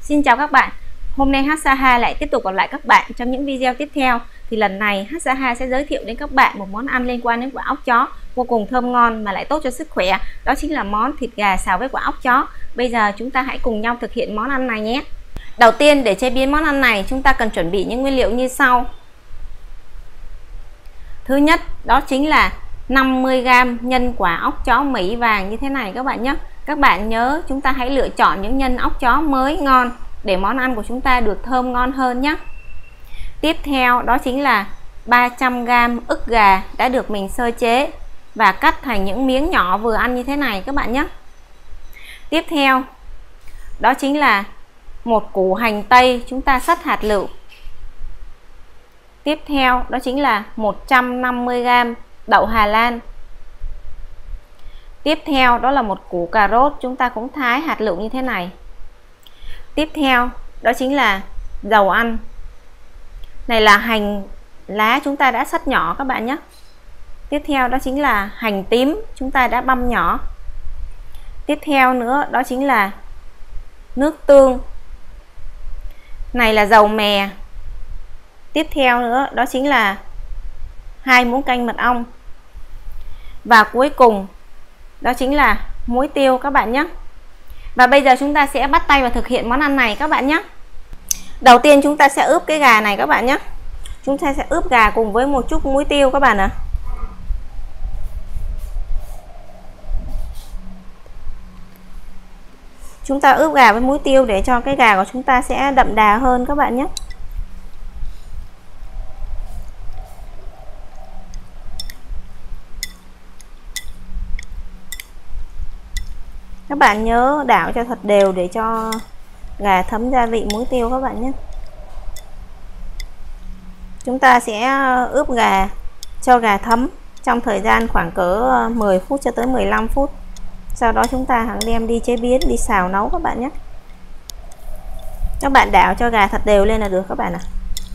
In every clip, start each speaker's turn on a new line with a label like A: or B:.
A: Xin chào các bạn. Hôm nay HSA2 lại tiếp tục gặp lại các bạn trong những video tiếp theo. Thì lần này HSA2 sẽ giới thiệu đến các bạn một món ăn liên quan đến quả óc chó vô cùng thơm ngon mà lại tốt cho sức khỏe. Đó chính là món thịt gà xào với quả óc chó. Bây giờ chúng ta hãy cùng nhau thực hiện món ăn này nhé. Đầu tiên, để chế biến món ăn này, chúng ta cần chuẩn bị những nguyên liệu như sau. Thứ nhất, đó chính là 50g nhân quả óc chó Mỹ vàng như thế này các bạn nhé. Các bạn nhớ chúng ta hãy lựa chọn những nhân óc chó mới ngon để món ăn của chúng ta được thơm ngon hơn nhé. Tiếp theo đó chính là 300g ức gà đã được mình sơ chế và cắt thành những miếng nhỏ vừa ăn như thế này các bạn nhé. Tiếp theo đó chính là một củ hành tây chúng ta xắt hạt lựu. Tiếp theo đó chính là 150g đậu Hà Lan. Tiếp theo đó là một củ cà rốt chúng ta cũng thái hạt lựu như thế này. Tiếp theo đó chính là dầu ăn. Này là hành lá chúng ta đã xắt nhỏ các bạn nhé. Tiếp theo đó chính là hành tím chúng ta đã băm nhỏ. Tiếp theo nữa đó chính là nước tương. Này là dầu mè. Tiếp theo nữa đó chính là 2 muỗng canh mật ong. Và cuối cùng đó chính là muối tiêu các bạn nhé. Và bây giờ chúng ta sẽ bắt tay vào thực hiện món ăn này các bạn nhé. Đầu tiên chúng ta sẽ ướp cái gà này các bạn nhé. Chúng ta sẽ ướp gà cùng với một chút muối tiêu các bạn ạ. Chúng ta ướp gà với muối tiêu để cho cái gà của chúng ta sẽ đậm đà hơn các bạn nhé. Các bạn nhớ đảo cho thật đều để cho gà thấm gia vị muối tiêu các bạn nhé. Chúng ta sẽ ướp gà cho gà thấm trong thời gian khoảng cỡ 10 phút cho tới 15 phút. Sau đó chúng ta hãng đem đi chế biến, đi xào nấu các bạn nhé. Các bạn đảo cho gà thật đều lên là được các bạn ạ.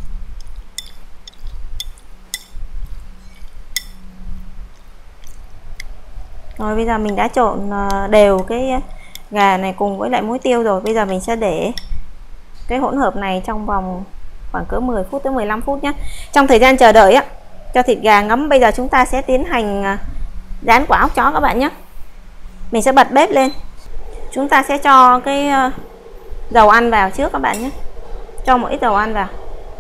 A: Rồi bây giờ mình đã trộn đều cái gà này cùng với lại muối tiêu rồi. Bây giờ mình sẽ để cái hỗn hợp này trong vòng khoảng cỡ 10 phút tới 15 phút nhé. Trong thời gian chờ đợi á, cho thịt gà ngấm, bây giờ chúng ta sẽ tiến hành rán quả óc chó các bạn nhé. Mình sẽ bật bếp lên. Chúng ta sẽ cho cái dầu ăn vào trước các bạn nhé. Cho một ít dầu ăn vào.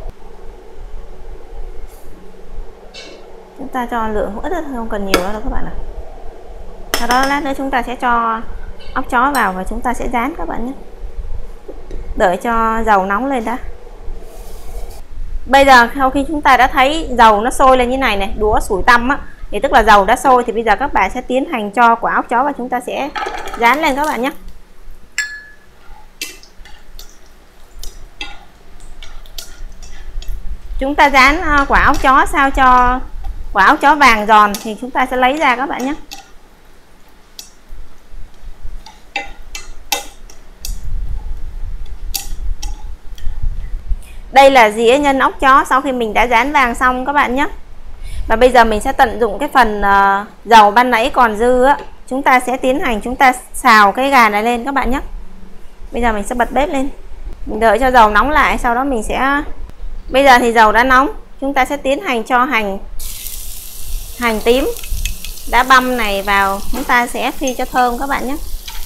A: Chúng ta cho lượng ít thôi, không cần nhiều đâu các bạn ạ. Sau đó lát nữa chúng ta sẽ cho óc chó vào và chúng ta sẽ rán các bạn nhé. Đợi cho dầu nóng lên đã. Bây giờ sau khi chúng ta đã thấy dầu nó sôi lên như này này, đũa sủi tăm á, thì tức là dầu đã sôi, thì bây giờ các bạn sẽ tiến hành cho quả óc chó và chúng ta sẽ rán lên các bạn nhé. Chúng ta rán quả óc chó sao cho quả óc chó vàng giòn thì chúng ta sẽ lấy ra các bạn nhé. Đây là dĩa nhân óc chó sau khi mình đã rán vàng xong các bạn nhé. Và bây giờ mình sẽ tận dụng cái phần dầu ban nãy còn dư á, chúng ta sẽ tiến hành chúng ta xào cái gà này lên các bạn nhé. Bây giờ mình sẽ bật bếp lên. Mình đợi cho dầu nóng lại, sau đó mình sẽ, bây giờ thì dầu đã nóng, chúng ta sẽ tiến hành cho hành tím đã băm này vào, chúng ta sẽ phi cho thơm các bạn nhé.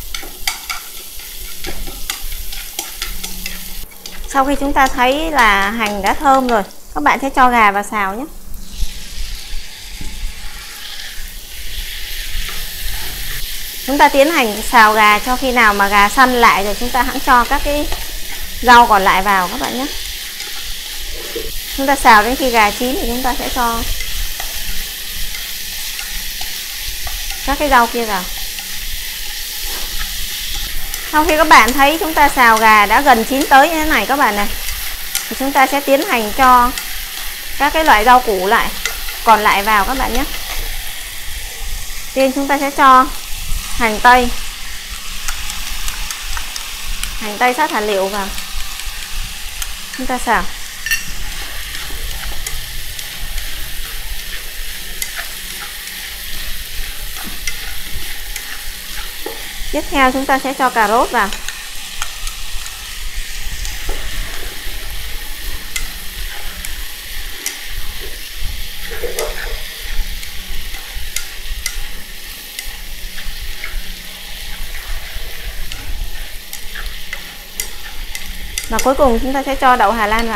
A: Sau khi chúng ta thấy là hành đã thơm rồi, các bạn sẽ cho gà vào xào nhé. Chúng ta tiến hành xào gà cho khi nào mà gà săn lại rồi chúng ta hãng cho các cái rau còn lại vào các bạn nhé. Chúng ta xào đến khi gà chín thì chúng ta sẽ cho các cái rau kia vào. Sau khi các bạn thấy chúng ta xào gà đã gần chín tới như thế này các bạn này, thì chúng ta sẽ tiến hành cho các cái loại rau củ lại còn lại vào các bạn nhé. Tiên chúng ta sẽ cho hành tây sát hạt lựu vào, chúng ta xào. Tiếp theo chúng ta sẽ cho cà rốt vào. Và cuối cùng chúng ta sẽ cho đậu Hà Lan vào.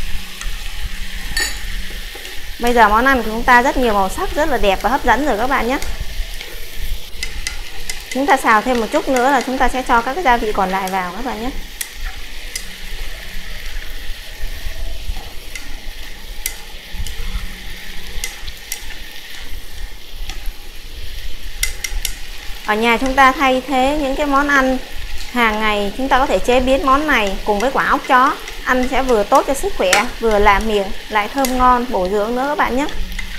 A: Bây giờ món ăn của chúng ta rất nhiều màu sắc, rất là đẹp và hấp dẫn rồi các bạn nhé. Chúng ta xào thêm một chút nữa là chúng ta sẽ cho các cái gia vị còn lại vào các bạn nhé. Ở nhà chúng ta thay thế những cái món ăn hàng ngày, chúng ta có thể chế biến món này cùng với quả óc chó, ăn sẽ vừa tốt cho sức khỏe, vừa làm miệng, lại thơm ngon, bổ dưỡng nữa các bạn nhé.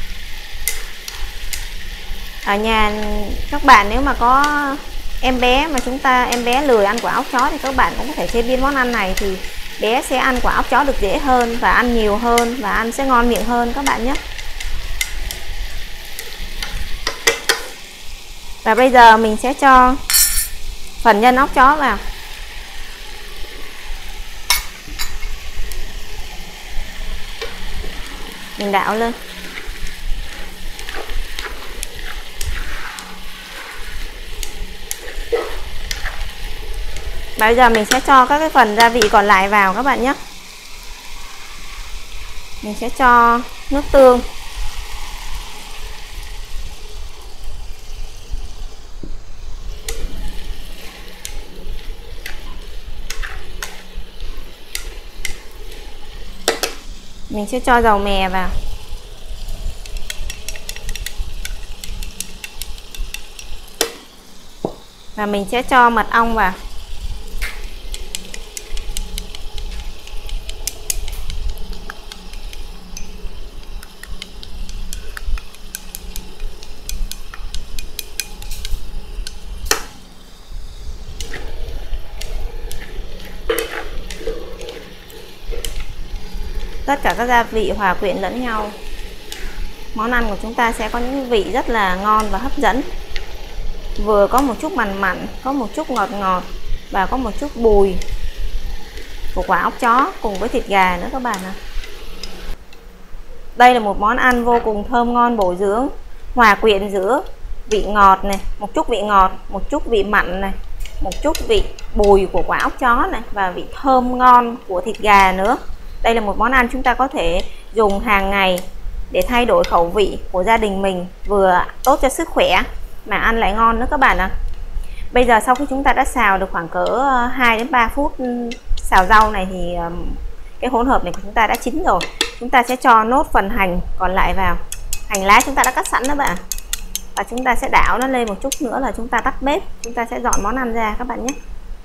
A: Ở nhà các bạn nếu mà có em bé mà em bé lười ăn quả óc chó thì các bạn cũng có thể chế biến món ăn này, thì bé sẽ ăn quả óc chó được dễ hơn và ăn nhiều hơn và ăn sẽ ngon miệng hơn các bạn nhé. Và bây giờ mình sẽ cho phần nhân óc chó vào. Mình đảo lên. Bây giờ mình sẽ cho các cái phần gia vị còn lại vào các bạn nhé. Mình sẽ cho nước tương. Mình sẽ cho dầu mè vào. Và mình sẽ cho mật ong vào. Tất cả các gia vị hòa quyện lẫn nhau, món ăn của chúng ta sẽ có những vị rất là ngon và hấp dẫn. Vừa có một chút mặn mặn, có một chút ngọt ngọt và có một chút bùi của quả óc chó cùng với thịt gà nữa các bạn ạ. Đây là một món ăn vô cùng thơm ngon, bổ dưỡng, hòa quyện giữa vị ngọt này, một chút vị ngọt, một chút vị mặn này, một chút vị bùi của quả óc chó này và vị thơm ngon của thịt gà nữa. Đây là một món ăn chúng ta có thể dùng hàng ngày để thay đổi khẩu vị của gia đình mình, vừa tốt cho sức khỏe mà ăn lại ngon nữa các bạn ạ. Bây giờ sau khi chúng ta đã xào được khoảng cỡ 2 đến 3 phút xào rau này thì cái hỗn hợp này của chúng ta đã chín rồi. Chúng ta sẽ cho nốt phần hành còn lại vào. Hành lá chúng ta đã cắt sẵn đó bạn. Và chúng ta sẽ đảo nó lên một chút nữa là chúng ta tắt bếp. Chúng ta sẽ dọn món ăn ra các bạn nhé.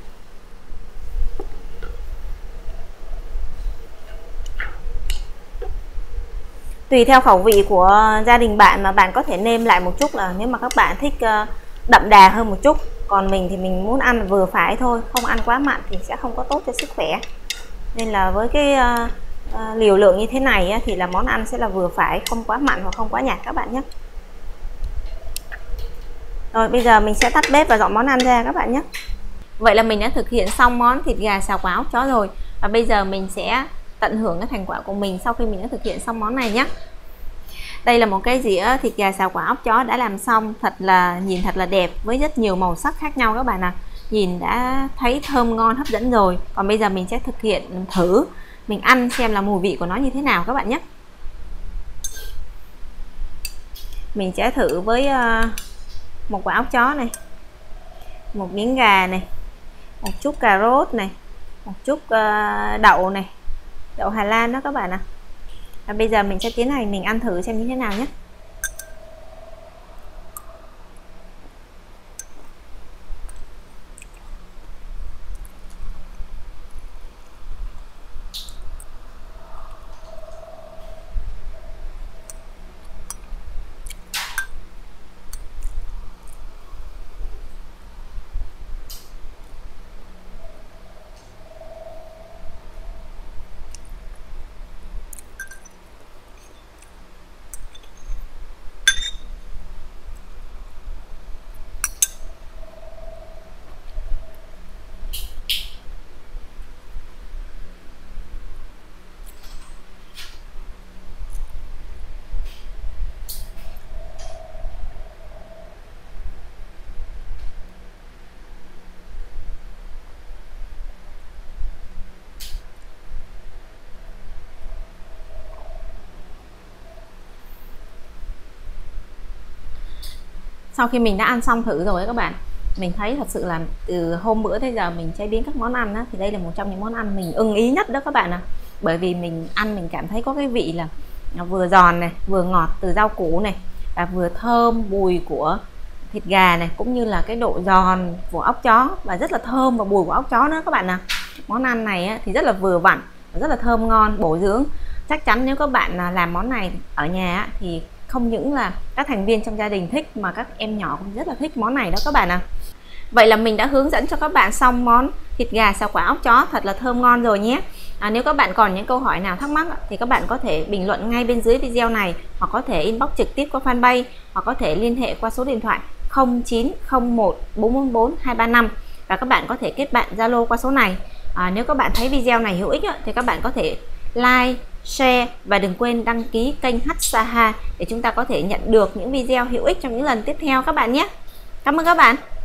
A: Tùy theo khẩu vị của gia đình bạn mà bạn có thể nêm lại một chút, là nếu mà các bạn thích đậm đà hơn một chút. Còn mình thì mình muốn ăn vừa phải thôi, không ăn quá mặn thì sẽ không có tốt cho sức khỏe. Nên là với cái liều lượng như thế này thì là món ăn sẽ là vừa phải, không quá mặn hoặc không quá nhạt các bạn nhé. Rồi bây giờ mình sẽ tắt bếp và dọn món ăn ra các bạn nhé. Vậy là mình đã thực hiện xong món thịt gà xào quả óc chó rồi. Và bây giờ mình sẽ tận hưởng cái thành quả của mình sau khi mình đã thực hiện xong món này nhé. Đây là một cái dĩa thịt gà xào quả óc chó đã làm xong, nhìn thật là đẹp với rất nhiều màu sắc khác nhau các bạn ạ. Nhìn đã thấy thơm ngon hấp dẫn rồi. Còn bây giờ mình sẽ thực hiện thử, mình ăn xem là mùi vị của nó như thế nào các bạn nhé. Mình sẽ thử với một quả óc chó này, một miếng gà này, một chút cà rốt này, một chút đậu này, đậu Hà Lan đó các bạn ạ. Và bây giờ mình sẽ tiến hành mình ăn thử xem như thế nào nhé. Sau khi mình đã ăn xong thử rồi các bạn, mình thấy thật sự là từ hôm bữa tới giờ mình chế biến các món ăn á, thì đây là một trong những món ăn mình ưng ý nhất đó các bạn ạ. Bởi vì mình ăn mình cảm thấy có cái vị là vừa giòn này, vừa ngọt từ rau củ này, và vừa thơm mùi của thịt gà này, cũng như là cái độ giòn của óc chó, và rất là thơm và mùi của óc chó nữa các bạn ạ. Món ăn này á, thì rất là vừa vặn, rất là thơm ngon, bổ dưỡng. Chắc chắn nếu các bạn làm món này ở nhà á, thì không những là các thành viên trong gia đình thích mà các em nhỏ cũng rất là thích món này đó các bạn ạ. Vậy là mình đã hướng dẫn cho các bạn xong món thịt gà xào quả óc chó thật là thơm ngon rồi nhé. Nếu các bạn còn những câu hỏi nào thắc mắc thì các bạn có thể bình luận ngay bên dưới video này, hoặc có thể inbox trực tiếp qua fanpage, hoặc có thể liên hệ qua số điện thoại 0901 444 235, và các bạn có thể kết bạn Zalo qua số này. Nếu các bạn thấy video này hữu ích thì các bạn có thể like, share và đừng quên đăng ký kênh Hatsaha để chúng ta có thể nhận được những video hữu ích trong những lần tiếp theo các bạn nhé. Cảm ơn các bạn.